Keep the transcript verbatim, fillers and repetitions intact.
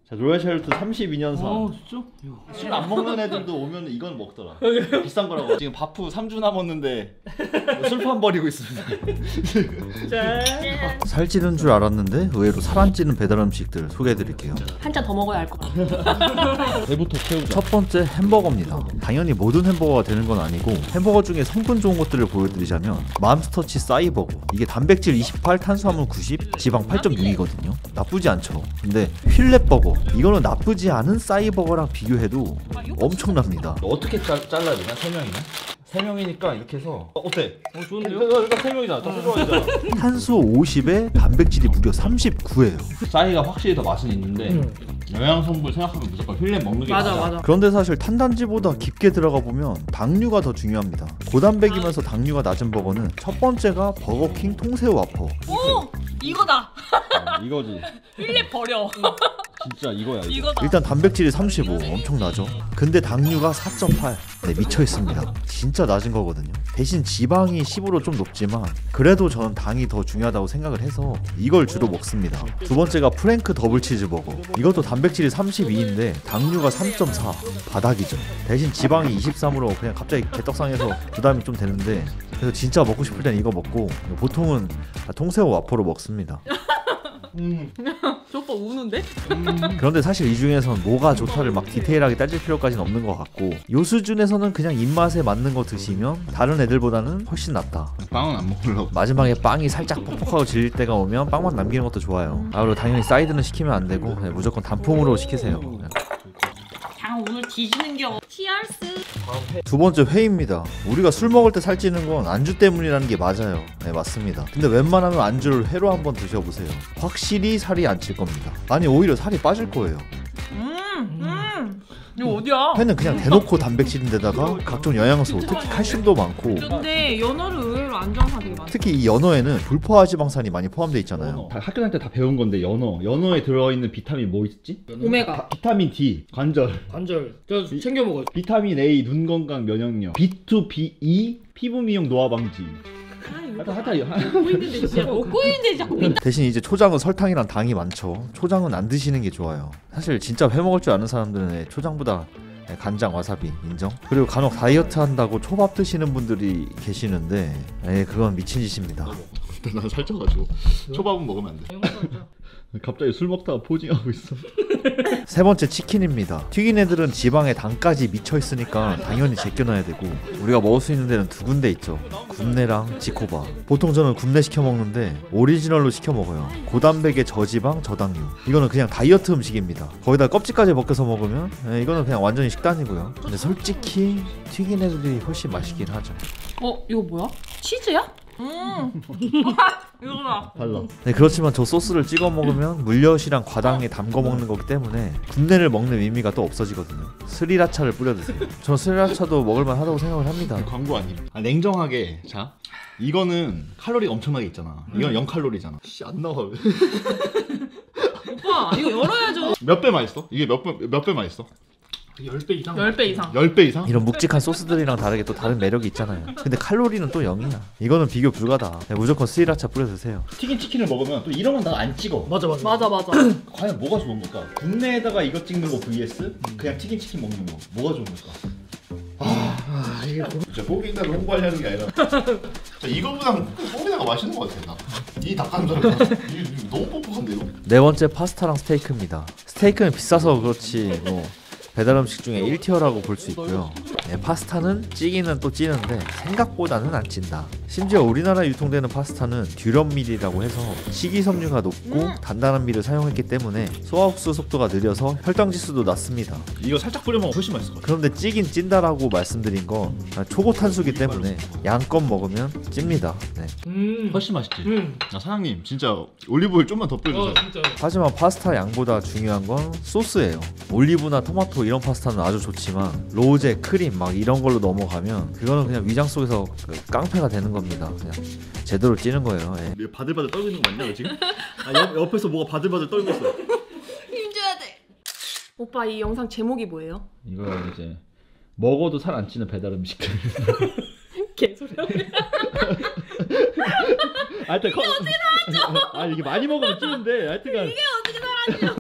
자, 로얄 샤를트 삼십이 년산. 아 진짜? 술 안 먹는 애들도 오면 이건 먹더라. 비싼 거라고. 지금 바프 삼 주 남았는데 술판 버리고 있습니다. 살찌는 줄 알았는데 의외로 살 안 찌는 배달 음식들 소개해드릴게요. 한 잔 더 먹어야 할 것 같아. 배부터 채우자. 첫 번째 햄버거입니다. 당연히 모든 햄버거가 되는 건 아니고 햄버거 중에 성분 좋은 것들을 보여드리자면 맘스터치 싸이버거. 이게 단백질 이십팔, 탄수화물 구십, 지방 팔 점 육이거든요. 나쁘지 않죠. 근데 휠렛버거, 이거는 나쁘지 않은 싸이버거랑 비교해도 엄청납니다. 어떻게 짜, 잘라야 되나? 세 명이나? 세 명이니까 이렇게 해서 어, 어때? 어 좋은데요? 일단 세 명이잖아. 다 소중하잖아. 탄수 오십에 단백질이 무려 삼십구예요. 싸이가 확실히 더 맛은 있는데 음. 영양 성분 생각하면 무조건 휠렛 먹는 게 맞아 맞아. 맞아. 그런데 사실 탄단지보다 깊게 들어가 보면 당류가 더 중요합니다. 고단백이면서 당류가 낮은 버거는 첫 번째가 버거킹 통새우 와퍼. 오 이거다. 어, 이거지. 휠렛 버려. 진짜 이거야. 이거. 이거다. 일단 단백질이 삼십오, 엄청나죠? 근데 당류가 사 점 팔. 네, 미쳐 있습니다. 진짜 낮은 거거든요. 대신 지방이 십으로 좀 높지만 그래도 저는 당이 더 중요하다고 생각을 해서 이걸 주로 먹습니다. 두 번째가 프랭크 더블 치즈버거. 이것도 단백질이 삼십이인데 당류가 삼 점 사. 바닥이죠. 대신 지방이 이십삼으로 그냥 갑자기 개떡상해서 부담이 좀 되는데, 그래서 진짜 먹고 싶을 땐 이거 먹고 보통은 통새우 와퍼로 먹습니다. 음. 저 오빠 우는데? 그런데 사실 이 중에선 뭐가 좋다를 막 디테일하게 따질 필요까지는 없는 것 같고, 요 수준에서는 그냥 입맛에 맞는 거 드시면 다른 애들보다는 훨씬 낫다. 빵은 안 먹으려고. 마지막에 빵이 살짝 퍽퍽하고 질릴 때가 오면 빵만 남기는 것도 좋아요. 아, 그리고 당연히 사이드는 시키면 안 되고 네, 무조건 단품으로 시키세요. 장 오늘 뒤지는 겨. 티알스. 두 번째 회입니다. 우리가 술 먹을 때 살찌는 건 안주 때문이라는 게 맞아요. 네, 맞습니다. 근데 웬만하면 안주를 회로 한번 드셔보세요. 확실히 살이 안 찔 겁니다. 아니, 오히려 살이 빠질 거예요. 음 음. 이거 어디야? 회는 그냥 대놓고 단백질인데다가 각종 영양소, 특히 칼슘도 많고, 근데 연어를 의외로 안정화 되게 많아. 특히 이 연어에는 불포화 지방산이 많이 포함되어 있잖아요. 다 학교 다닐 때 다 배운 건데 연어. 연어에 들어있는 비타민 뭐 있지? 오메가. 비타민 D, 관절. 관절 저 챙겨 먹어요. 비타민 A, 눈 건강, 면역력. 비 투, 비 이, 피부 미용, 노화 방지. 하여튼 하여튼 먹고 있는데 진짜 먹고 있는데 자꾸 빈다. 대신 이제 초장은 설탕이랑 당이 많죠. 초장은 안 드시는 게 좋아요. 사실 진짜 회 먹을 줄 아는 사람들은 초장보다 간장, 와사비 인정? 그리고 간혹 다이어트 한다고 초밥 드시는 분들이 계시는데, 에 그건 미친 짓입니다. 난 살쪄가지고 초밥은 먹으면 안 돼. 갑자기 술 먹다가 포징하고 있어. 세 번째 치킨입니다. 튀긴 애들은 지방에 당까지 미쳐 있으니까 당연히 제껴놔야 되고, 우리가 먹을 수 있는 데는 두 군데 있죠. 굽네랑 지코바. 보통 저는 굽네 시켜 먹는데 오리지널로 시켜 먹어요. 고단백에 저지방 저당류. 이거는 그냥 다이어트 음식입니다. 거기다 껍질까지 벗겨서 먹으면 에, 이거는 그냥 완전히 식단이고요. 근데 솔직히 튀긴 애들이 훨씬 맛있긴 하죠. 어 이거 뭐야? 치즈야? 음. 이거다. 달라. 네, 그렇지만 저 소스를 찍어 먹으면 물엿이랑 과당에 담궈 먹는 거기 때문에 굽네를 먹는 의미가 또 없어지거든요. 스리라차를 뿌려 드세요. 저는 스리라차도 먹을만 하다고 생각을 합니다. 광고 아님. 아, 냉정하게 자 이거는 칼로리가 엄청나게 있잖아. 이건 영 칼로리잖아. 씨 안 나와. 오빠 이거 열어야죠. 몇 배 맛있어? 이게 몇 배 몇 배 맛있어? 십 배 이상. 십 배 이상. 십 배 이상? 이런 묵직한 소스들이랑 다르게 또 다른 매력이 있잖아요. 근데 칼로리는 또 영이야. 이거는 비교 불가다. 네, 무조건 스리라차 뿌려 드세요. 튀긴 치킨을 먹으면 또 이런 건 나 안 찍어. 맞아 맞아. 맞아 맞아. 과연 뭐가 좋은 걸까? 국내에다가 이거 찍는 거 vs 그냥 튀긴 치킨 먹는 거 뭐가 좋은 걸까? 아, 이게 진짜 고기인다고 홍보하려는 게 아니라 진짜 이거보다 고기다가 맛있는 거 같아. 나. 이 닭가슴살 이게 너무 뻑뻑한데 이거? 네 번째 파스타랑 스테이크입니다. 스테이크는 비싸서 그렇지 뭐 배달 음식 중에 일 티어라고 볼 수 있고요. 네, 파스타는 찌기는 또 찌는데 생각보다는 안 찐다. 심지어 우리나라에 유통되는 파스타는 듀럼밀이라고 해서 식이섬유가 높고 단단한 밀을 사용했기 때문에 소화 흡수 속도가 느려서 혈당 지수도 낮습니다. 이거 살짝 뿌려 먹으면 훨씬 맛있을 것 같아. 그런데 찌긴 찐다라고 말씀드린 건 초고탄수기 때문에 양껏 먹으면 찝니다. 네. 음. 훨씬 맛있지. 음. 아, 사장님 진짜 올리브오일 좀만 더 뿌려주세요. 어 진짜. 하지만 파스타 양보다 중요한 건 소스예요. 올리브나 토마토 이런 파스타는 아주 좋지만 로제, 크림 막 이런 걸로 넘어가면 그거는 그냥 위장 속에서 그 깡패가 되는 겁니다. 그냥 제대로 찌는 거예요. 예. 바들바들 떨고 있는 거 맞냐 지금? 아, 옆, 옆에서 뭐가 바들바들 떨고 있어. 힘줘야 돼. 오빠 이 영상 제목이 뭐예요? 이거 이제 먹어도 살 안 찌는 배달 음식들. 개소리야. 하여튼 이게 어떻게 나왔죠? 아 이게 많이 먹으면 찌는데 하여튼간 이게 어떻게 살았죠?